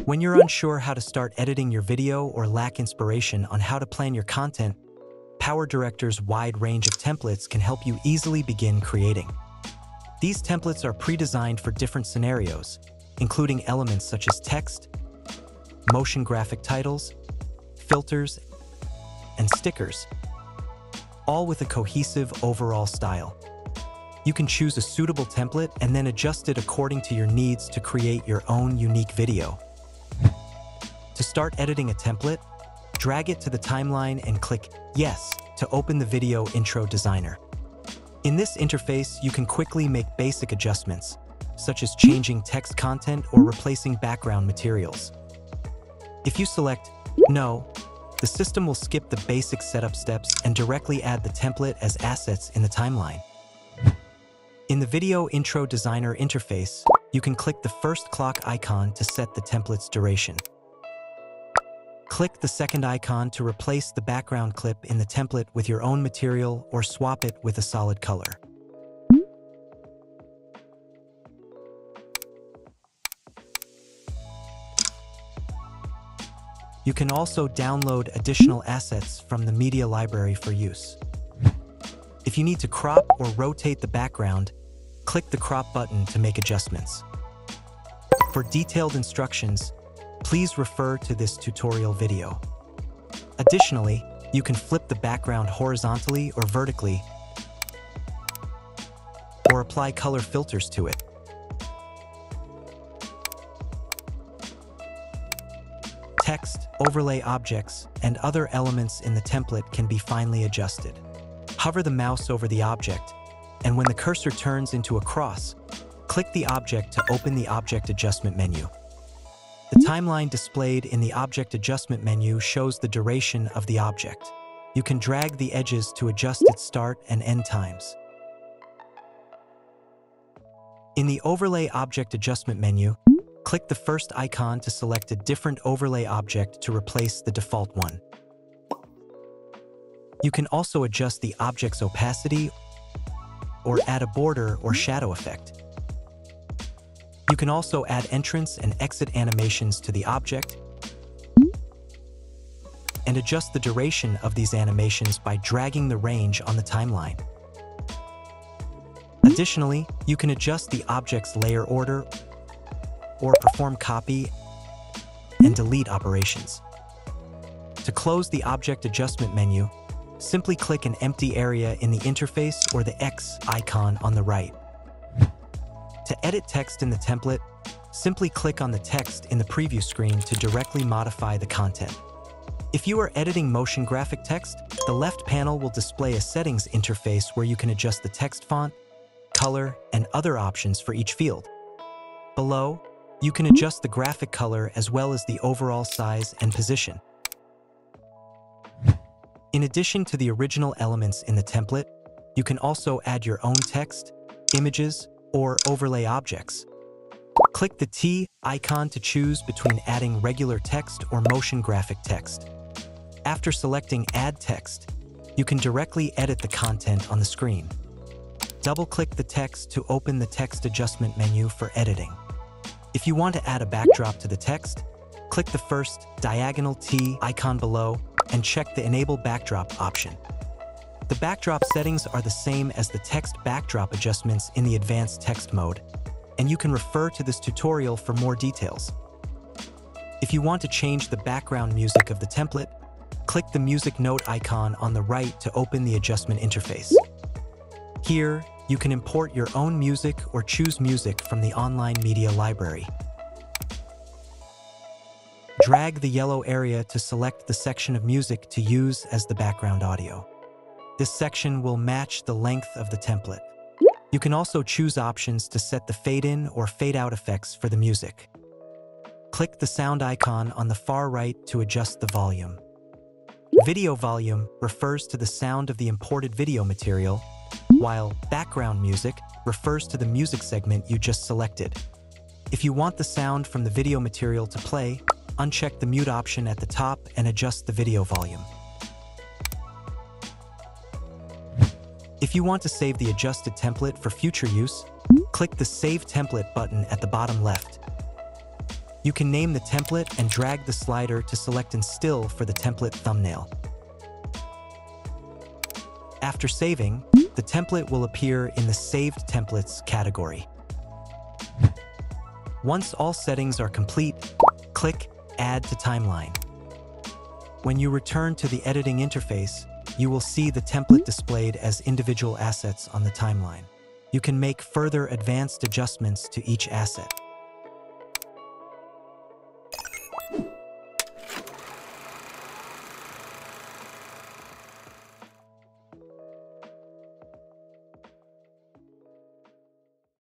When you're unsure how to start editing your video or lack inspiration on how to plan your content, PowerDirector's wide range of templates can help you easily begin creating. These templates are pre-designed for different scenarios, including elements such as text, motion graphic titles, filters, and stickers, all with a cohesive overall style. You can choose a suitable template and then adjust it according to your needs to create your own unique video. To start editing a template, drag it to the timeline and click Yes to open the Video Intro Designer. In this interface, you can quickly make basic adjustments, such as changing text content or replacing background materials. If you select No, the system will skip the basic setup steps and directly add the template as assets in the timeline. In the Video Intro Designer interface, you can click the first clock icon to set the template's duration. Click the second icon to replace the background clip in the template with your own material or swap it with a solid color. You can also download additional assets from the media library for use. If you need to crop or rotate the background, click the crop button to make adjustments. For detailed instructions, please refer to this tutorial video. Additionally, you can flip the background horizontally or vertically, or apply color filters to it. Text, overlay objects, and other elements in the template can be finely adjusted. Hover the mouse over the object, and when the cursor turns into a cross, click the object to open the Object Adjustment menu. The timeline displayed in the Object Adjustment menu shows the duration of the object. You can drag the edges to adjust its start and end times. In the Overlay Object Adjustment menu, click the first icon to select a different overlay object to replace the default one. You can also adjust the object's opacity or add a border or shadow effect. You can also add entrance and exit animations to the object and adjust the duration of these animations by dragging the range on the timeline. Additionally, you can adjust the object's layer order or perform copy and delete operations. To close the Object Adjustment menu, simply click an empty area in the interface or the X icon on the right. To edit text in the template, simply click on the text in the preview screen to directly modify the content. If you are editing motion graphic text, the left panel will display a settings interface where you can adjust the text font, color, and other options for each field. Below, you can adjust the graphic color as well as the overall size and position. In addition to the original elements in the template, you can also add your own text, images, or overlay objects. Click the T icon to choose between adding regular text or motion graphic text. After selecting Add Text, you can directly edit the content on the screen. Double-click the text to open the Text Adjustment menu for editing. If you want to add a backdrop to the text, click the first diagonal T icon below and check the Enable Backdrop option. The backdrop settings are the same as the text backdrop adjustments in the advanced text mode, and you can refer to this tutorial for more details. If you want to change the background music of the template, click the music note icon on the right to open the adjustment interface. Here, you can import your own music or choose music from the online media library. Drag the yellow area to select the section of music to use as the background audio. This section will match the length of the template. You can also choose options to set the fade-in or fade-out effects for the music. Click the sound icon on the far right to adjust the volume. Video volume refers to the sound of the imported video material, while background music refers to the music segment you just selected. If you want the sound from the video material to play, uncheck the mute option at the top and adjust the video volume. If you want to save the adjusted template for future use, click the Save Template button at the bottom left. You can name the template and drag the slider to select and still for the template thumbnail. After saving, the template will appear in the Saved Templates category. Once all settings are complete, click Add to Timeline. When you return to the editing interface, you will see the template displayed as individual assets on the timeline. You can make further advanced adjustments to each asset.